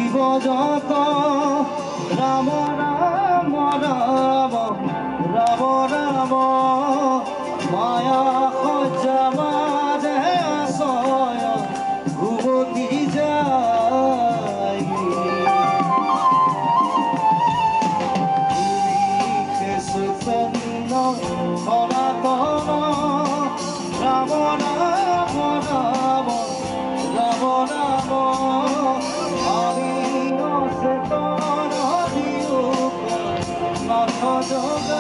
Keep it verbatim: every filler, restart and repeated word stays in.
জীবজত রাম রাম রাম রাম রাম মায়া সজ্জা মাঝে আশয় ঘুমতি যায় চৈতন্য সনাতন রাম রাম রাম রাম রাম চেতন দিও নাথ যোগ